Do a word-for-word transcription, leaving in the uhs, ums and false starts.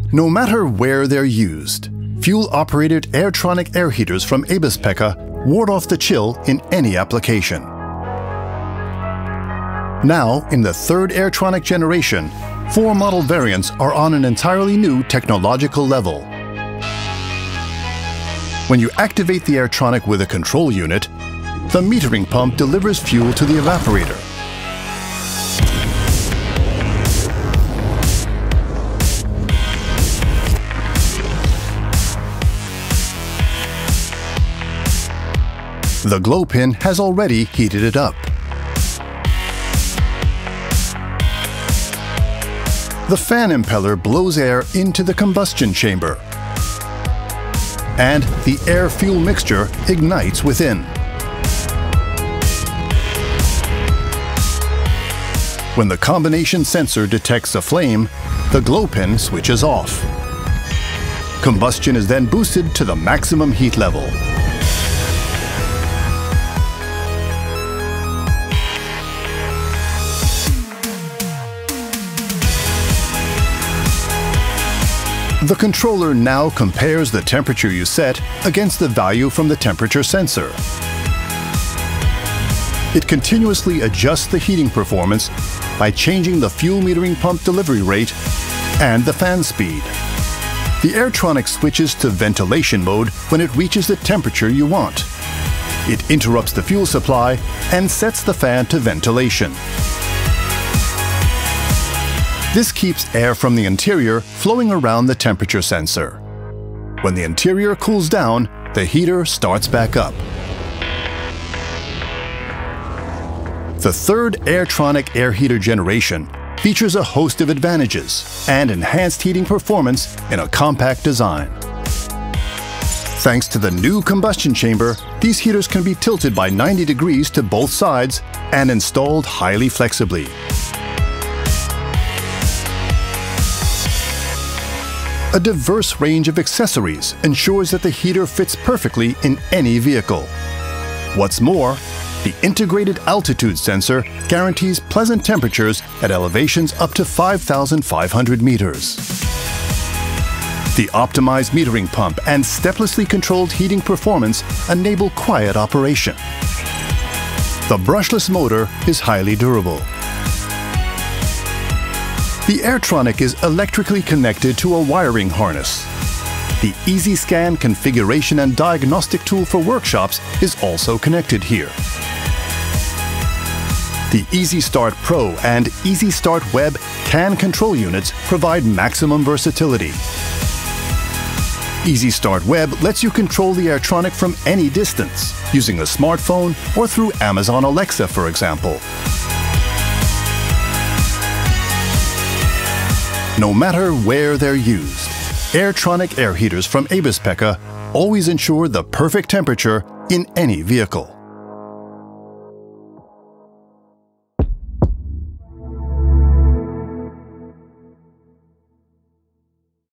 No matter where they're used, fuel-operated Airtronic air heaters from Eberspächer ward off the chill in any application. Now, in the third Airtronic generation, four model variants are on an entirely new technological level. When you activate the Airtronic with a control unit, the metering pump delivers fuel to the evaporator. The glow pin has already heated it up. The fan impeller blows air into the combustion chamber, and the air-fuel mixture ignites within. When the combination sensor detects a flame, the glow pin switches off. Combustion is then boosted to the maximum heat level. The controller now compares the temperature you set against the value from the temperature sensor. It continuously adjusts the heating performance by changing the fuel metering pump delivery rate and the fan speed. The Airtronic switches to ventilation mode when it reaches the temperature you want. It interrupts the fuel supply and sets the fan to ventilation. This keeps air from the interior flowing around the temperature sensor. When the interior cools down, the heater starts back up. The third Airtronic air heater generation features a host of advantages and enhanced heating performance in a compact design. Thanks to the new combustion chamber, these heaters can be tilted by ninety degrees to both sides and installed highly flexibly. A diverse range of accessories ensures that the heater fits perfectly in any vehicle. What's more, the integrated altitude sensor guarantees pleasant temperatures at elevations up to five thousand five hundred meters. The optimized metering pump and steplessly controlled heating performance enable quiet operation. The brushless motor is highly durable. The Airtronic is electrically connected to a wiring harness. The EasyScan configuration and diagnostic tool for workshops is also connected here. The EasyStart Pro and EasyStart Web CAN control units provide maximum versatility. EasyStart Web lets you control the Airtronic from any distance, using a smartphone or through Amazon Alexa, for example. No matter where they're used, Airtronic air heaters from Eberspächer always ensure the perfect temperature in any vehicle.